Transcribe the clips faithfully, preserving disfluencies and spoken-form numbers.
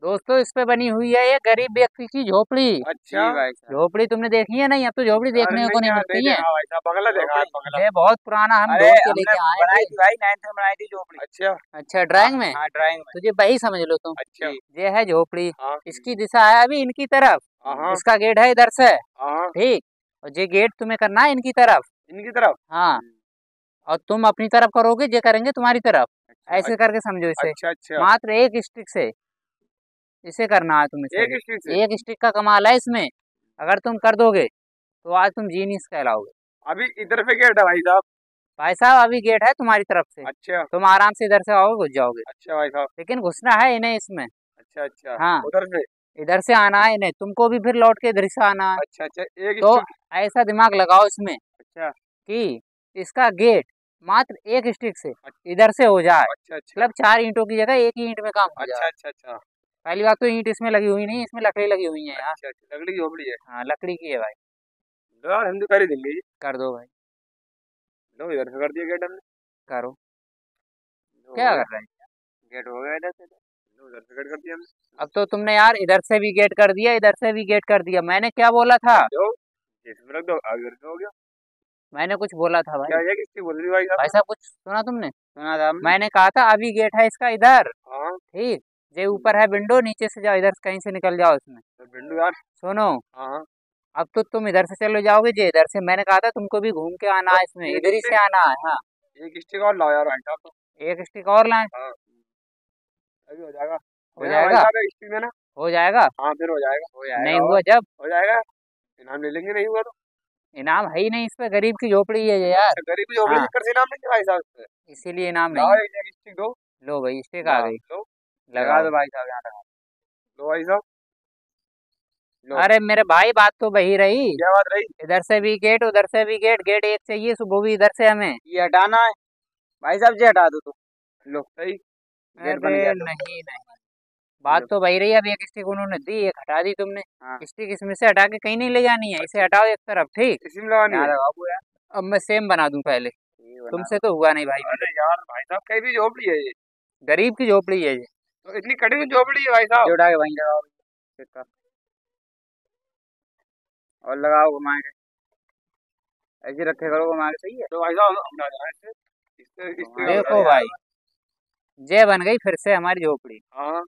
दोस्तों इस पे बनी हुई है ये गरीब व्यक्ति की झोपड़ी। अच्छा भाई साहब, झोपड़ी तुमने देखी है नहीं? अब तो झोपड़ी देखने को नहीं मिलती है। भाई साहब बंगला देखा है, बंगला। ये बहुत पुराना हम अरे ढूंढ के हमने लेके आए बनाई थे। थी भाई, नाइन्थ में बनाई थी झोपड़ी। अच्छा अच्छा ड्राइंग में? हाँ ड्राइंग में। तुझे वही समझ लो तुम। अच्छा ये है झोपड़ी। हाँ इसकी दिशा है अभी इनकी तरफ। हाँ इसका गेट है इधर से। हाँ ठीक। और ये गेट तुम्हें करना है इनकी तरफ। इनकी तरफ। हाँ। और तुम अपनी तरफ करोगे, ये करेंगे तुम्हारी तरफ। ऐसे करके समझो इसे। अच्छा अच्छा मात्र एक स्टिक से इसे करना है तुम्हें। एक स्टिक से? एक स्टिक का कमाल है इसमें। अगर तुम कर दोगे तो आज तुम जीनियस कहलाओगे। अभी इधर पे गेट है भाई साहब। भाई साहब अभी गेट है तुम्हारी तरफ से। अच्छा तुम आराम से इधर से आओगे, घुस जाओगे। अच्छा भाई साहब। लेकिन घुसना है इन्हें इसमें। अच्छा अच्छा हाँ। उधर से? इधर से आना है इन्हें, तुमको भी फिर लौट के इधर से आना है। अच्छा अच्छा एक तो स्टिक। ऐसा दिमाग लगाओ इसमें अच्छा कि इसका गेट मात्र एक स्टिक से इधर से हो जाए। अच्छा अच्छा मतलब चार ईंटों की जगह एक ही ईंट में काम हो अच्छा जाए। अच्छा अच्छा पहली बात तो ईंट इसमें लगी हुई नहीं, इसमें लकड़ी लगी हुई है यार। अच्छा अच्छा लकड़ी की झोपड़ी है। हाँ लकड़ी की है भाई। लो यार हम तो कर ही देंगे। कर दो भाई। लो इधर से कर दिया गेट हमने। करो। लो, क्या कर रहे हैं? गेट हो गया इधर से। लो इधर से गेट कर दिया हमने। अब तो तुमने यार इधर से भी गेट कर दिया, इधर से भी गेट कर दिया। मैंने क्या बोला था? दो इसमें रख दो, आगे रख दो, हो गया। मैंने कुछ बोला था भाई। क्या ये किसकी बोल रही भाई साहब? भाई साहब कुछ सुना तुमने? सुना था हमने। मैंने कहा था अभी गेट है इसका इधर। हाँ ठीक। ये ऊपर है विंडो, नीचे से जाओ, इधर से कहीं से निकल जाओ इसमें। तो बिंदु यार। सुनो। हाँ अब तो तुम इधर से चले जाओगे, ये इधर से। मैंने कहा था तुमको भी घूम के आना है इसमें, इधर ही से आना है। हाँ एक स्टिक और लाओ यार भाई साहब। तो एक स्टिक और लाए। हाँ अभी हो जाएगा। हो जाएगा। भाई स्टिक में ना। हो जाएगा। हाँ फिर हो जाएगा। हो जाएगा नहीं हुआ जब? हो जाएगा। इनाम ले लेंगे, नहीं हुआ तो इनाम है ही नहीं इस पे, गरीब की झोपड़ी है ये यार। गरीब की झोपड़ी हाँ। कर से इनाम लेंगे भाई साहब से। इसीलिए इनाम लाओ नहीं। एक स्टिक दो। लो भाई स्टिक आ गई। लो लगा लगा दो दो भाई साहब, यहाँ लगा दो भाई साहब। लो अरे मेरे भाई बात तो वही रही। क्या बात रही? इधर से भी गेट, उधर से भी गेट। गेट एक चाहिए, सुबह भी इधर से हमें। ये हटाना है भाई साहब, जी हटा दो तो। लो सही गेट बन अरे गया। नहीं नहीं, बात तो वही रही। अब एक स्टिक उन्होंने दी, एक हटा दी तुमने। हाँ स्टिक इसमें से हटा के कहीं नहीं ले जानी है, इसे हटाओ एक तरफ। ठीक। इसी में लगानी है। यार अब मैं सेम बना दूं पहले। तुमसे तो हुआ नहीं भाई। अरे यार भाई साहब कहीं भी झोपड़ी है ये, गरीब की झोपड़ी है ये। तो इतनी कड़ी हुई झोपड़ी है भाई साहब। उठा के वहीं लगाओ और लगाओ घुमा के, ऐसे रखे करो घुमा के। सही है तो भाई साहब हटा देना इससे। इससे इससे देखो भाई, ये बन गई फिर से हमारी झोपड़ी। हाँ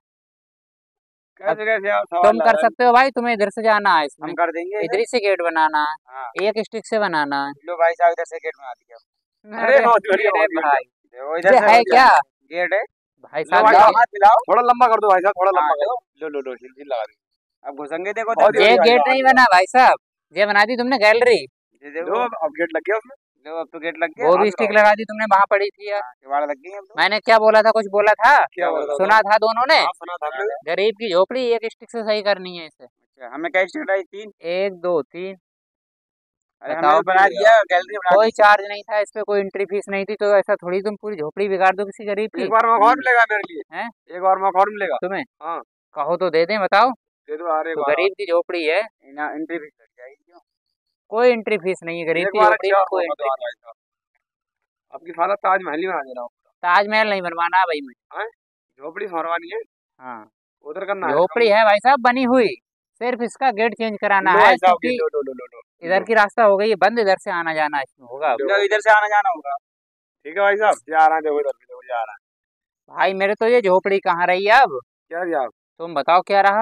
कैसे कैसे आप सवाल तुम ला कर रहे हैं? सकते हो भाई, तुम्हें इधर से जाना है इसमें। हम कर देंगे इधर ही से गेट बनाना है। हाँ एक स्टिक से बनाना है। लो भाई साहब इधर से गेट बना दिया। अरे बहुत बढ़िया, अरे बहुत बढ़िया। भाई देखो ये इधर से है हो गया। क्या? गेट है। भाई लो साहब भाई ये- साहब हाथ मिलाओ, थोड़ा लंबा कर दो भाई साहब, थोड़ा लंबा कर दो। लो लो लो हिल हिल लगा दी। अब घुसेंगे देखो तब। ये गेट नहीं बना भाई साहब, ये बना दी तुमने गैलरी। देखो अब गेट लग गया उसमें। लो अब तो गेट लग गया। वो भी स्टिक लगा दी तुमने, वहां पड़ी थी यार। किवाड़ लग गई अब तो। मैंने क्या बोला था? कुछ बोला था? क्या बोला था? सुना था दोनों ने। हाँ सुना था हमने। गरीब की झोपड़ी एक स्टिक से सही करनी है इसे। अच्छा हमें क्या स्टिक लगाई? तीन। एक दो तीन। अरे बताओ। हमने तो बना दिया, गैलरी बना कोई दी। चार्ज नहीं था इस पे, कोई एंट्री फीस नहीं थी। तो ऐसा थोड़ी तुम पूरी झोपड़ी बिगाड़ दो किसी गरीब की। एक बार मौका और मिलेगा मेरे लिए। हैं? एक बार मौका और मिलेगा तुम्हें हाँ। कहो तो दे दें, बताओ। दे दो यार एक तो बार। गरीब की झोपड़ी है, एंट्री फीस लग जाएगी क्यों? कोई एंट्री फीस नहीं है गरीब एक की बार झोपड़ी अच्छा में, और कोई मौका दो एंट्री। यार भाई साहब। आपकी फादर ताजमहल ही बना दे रहा हूँ। ताजमहल नहीं बनवाना भाई मैं। हाँ झोपड़ी फरवानी है। हाँ उधर करना है। झोपड़ी है भाई साहब बनी हुई, सिर्फ इसका गेट चेंज कराना लो है। भाई साहब, क्योंकि लो लो लो लो लो इधर की रास्ता हो गई है बंद, इधर से आना जाना इसमें होगा। लो इधर से आना जाना होगा। ठीक है भाई साहब, जा रहा है देखो, इधर भी देखो जा रहा है। भाई मेरे तो ये झोपड़ी कहाँ रही है अब? क्या दिया आप? तुम बताओ क्या रहा?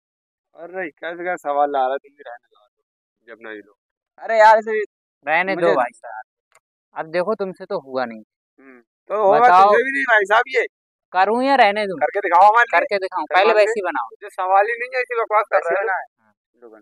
अरे कैसे क्या सवाल ला रहा है, तुम भी रहने दो जब नहीं लो। अरे यार इसे रहने दो मुझे- भाई साहब। अब देखो तुमसे तो हुआ नहीं। हम्म, तो होगा बताओ। तुमसे भी नहीं भाई साहब। ये करूँ या रहने दूं? करके दिखाओ हमारे लिए। करके दिखाऊं? करवा पहले दे। वैसी बनाओ। ये सवाल ही नहीं है, ऐसी बकवास कर वैसी रहे बना हैं। है। लो बन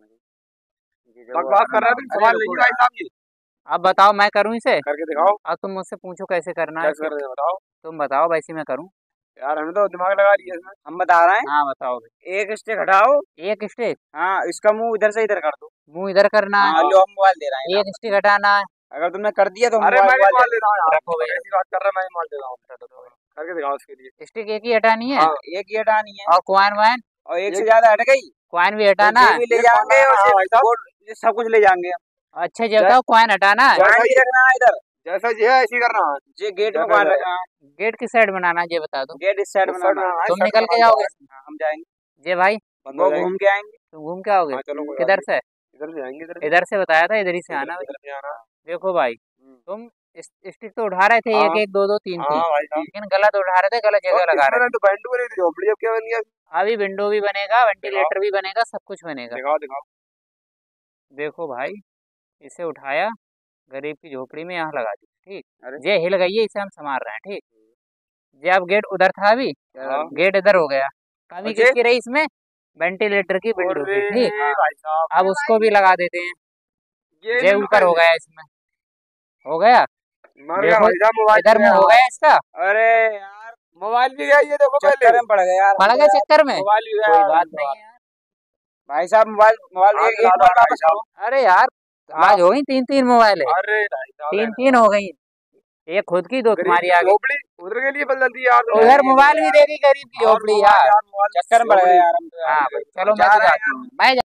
गई। बकवास कर रहा है तुम, अरे सवाल रुको नहीं भाई यार। साहब। ये अब बताओ मैं करूँ इसे? करके दिखाओ। अब तुम मुझसे पूछो कैसे करना है कैसे इसे। कर रहे हैं बताओ। तुम बताओ वैसी मैं करूँ। यार हमने तो दिमाग लगा लिया इसमें। हम बता रहे हैं। हाँ बताओ। एक स्टेक हटाओ। एक स्टिक, हाँ इसका मुंह इधर से इधर कर दो। मुंह इधर करना हाँ है। लो हम मोबाइल दे रहे हैं। एक स्टिक हटाना है। अगर तुमने कर दिया तो अरे मैं भी मोबाइल दे रहा हूँ यार। रखो भैया। ऐसी बात कर रहा है, मैं मोबाइल दे रहा हूँ। करके दिखाओ उसके लिए। स्टिक एक ही हटानी है। हाँ एक ही हटानी है। और कॉइन वाइन, और एक से ज्यादा हट गई कॉइन भी हटाना ये है। भी ले जाएंगे और हाँ, हाँ, ये सब कुछ ले जाएंगे। अच्छा ये बताओ कॉइन हटाना है। जैसा ही रखना है इधर, जैसा जी है ऐसी करना है। ये गेट में कौन रखना है? गेट किस साइड बनाना है ये बता दो। गेट इस साइड बनाना है। तुम निकल के जाओगे। हम हम जाएंगे। जे भाई बंद हो वो जाएंगे। घूम के आएंगे। तुम घूम के आओगे हाँ चलो कोई बात किधर नहीं। से? इधर से जाएंगे, इधर से। इधर से बताया था, इधर ही से इधर- आना भाई। इधर से आना। देखो भाई हम्म। तुम इस स्टिक तो उठा रहे थे हाँ। एक एक दो दो तीन हाँ तीन, भाई साहब। लेकिन गलत उठा रहे थे, गलत जगह और लगा इसमें रहे थे। तो बैंड बनी थी झोपड़ी, अब क्या बन गया? अभी विंडो भी बनेगा, वेंटिलेटर भी बनेगा, सब कुछ बनेगा। दिखाओ दिखाओ। देखो भाई इसे उठाया, गरीब की झोपड़ी में यहाँ लगा दी, ठीक। अरे ये हिल गई है, इसे हम संभाल रहे हैं, ठीक। ये अब गेट उधर था, अभी हाँ। गेट इधर हो गया। कमी अच्छा। किसकी रही इसमें? वेंटिलेटर की, विंडो की, अरे ठीक। भाई साहब, अब उसको भी लगा देते हैं। ये ये नहीं ऊपर हो गया, इसमें हो गया। मर गया देखो भाई साहब, मोबाइल इधर में हो गया इसका, अरे यार मोबाइल भी गया, ये देखो चक्कर पहले में पड़ गए यार। पड़ गए चक्कर में। मोबाइल भी गया। कोई बात नहीं है यार। भाई साहब मोबाइल मोबाइल हाँ, एक दिला एक दो मोबाइल भाई वापस साहब। करो। अरे यार आज हो गई तीन तीन मोबाइल है, अरे भाई साहब, तीन तीन हो गई। एक खुद की, दो गरीब तुम्हारी की आ गई। झोपड़ी उधर के लिए बदल दी यार। तो उधर मोबाइल भी दे दी गरीब की और झोपड़ी मोबाइल यार। यार, मोबाइल चक्कर में पड़ गए झोपड़ी। यार हम तो यार। हाँ भाई चलो, जा मैं तो रहे हैं जाता हूँ, मैं